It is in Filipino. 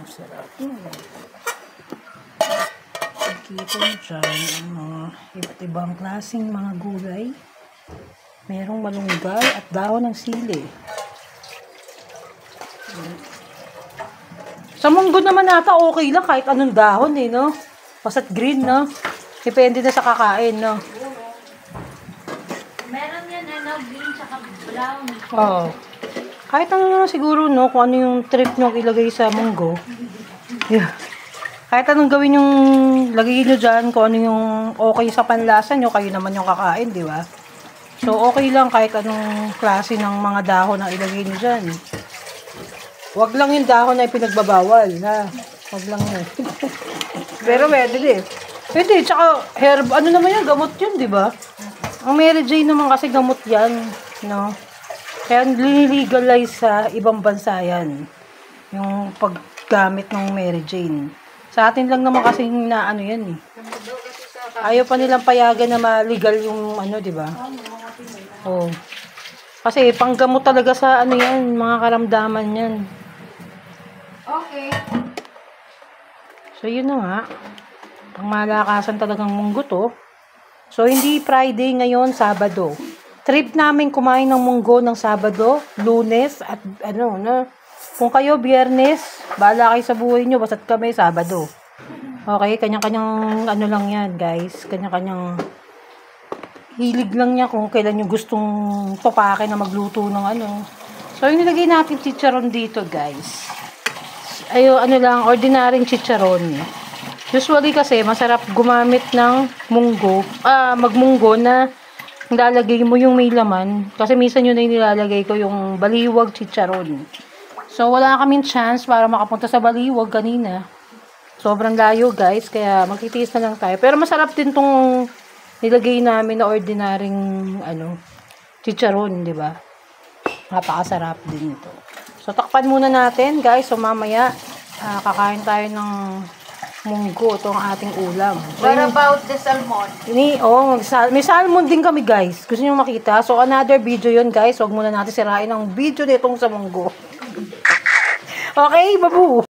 Sarap. Kita nyo dyan, iba't ibang klaseng mga gulay. Merong malunggay at dahon ng sili. Sa munggo naman ata okay lang kahit anong dahon no? Basta't green, no? Depende na sa kakain, no? Meron yan, green tsaka brown. Oo. Kahit ano siguro, no? Kung ano yung trip nyo ilagay sa munggo. Yeah. Kahit anong gawin yung lagay nyo dyan, kung ano yung okay sa panlasa nyo, kayo naman yung kakain, di ba? So, okay lang kahit anong klase ng mga dahon na ilagay nyo dyan. Huwag lang yung dahon na pinagbabawal, ha? Huwag lang yun. Pero pwede din. Pwede, tsaka herb, ano naman yan, gamot yun, di ba? Ang Mary Jane naman kasi gamot yan, no? Kaya legalize sa ibang bansa yan. Yung paggamit ng Mary Jane. Sa atin lang naman kasi na ano yan eh. Ayaw pa nilang payagan na ma-legal yung ano, di ba? Oh. Kasi panggamot talaga sa ano yan, mga karamdaman yan. Okay. So yun na nga. Ang malakasan talagang munggo to. So hindi Friday ngayon, Sabado. Trip namin kumain ng munggo ng Sabado, Lunes at ano na. Kung kayo Biyernes, bahala kayo sa buhay nyo, basta't kami Sabado. Okay, kanya-kanyang ano lang yan, guys. Kanya-kanyang hilig lang niya kung kailan nyo gustong tupakin na magluto ng ano. So, yung nilagay natin chicharon dito, guys. Ayo, ano lang, ordinaryong chicharon. Usually kasi, masarap gumamit ng munggo, magmunggo na nilalagay mo yung may laman. Kasi minsan yun ay nilalagay ko yung baliwag chicharon. So, wala kaming chance para makapunta sa baliwag kanina. Sobrang layo, guys. Kaya, magtitiis na lang tayo. Pero masarap din tong nilagay namin na ordinaryong, chicharon, di ba? Napakasarap din ito. So, takpan muna natin, guys. So, mamaya, kakain tayo ng munggo. Ito ang ating ulam. So, What about the salmon? may salmon din kami, guys. Gusto nyo makita? So, another video yun, guys. Huwag muna natin sirain ang video nitong sa munggo. Okay, babu!